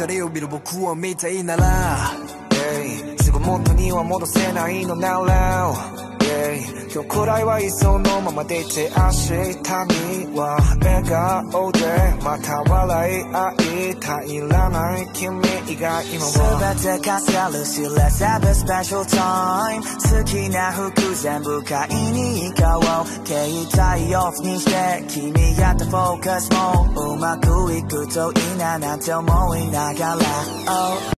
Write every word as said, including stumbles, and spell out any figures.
れを見る僕を見たいなら、yeah、すぐ元には戻せないの Now now、yeah、今日くらいはいっそのままでいて明日には笑顔でまた笑い合いたいらない君以外今は全てかせるし Let's have a special time 好きな服全部買いに行こう携帯オフにして君やったフォーカスもうまくいくといいななんて思いながら、oh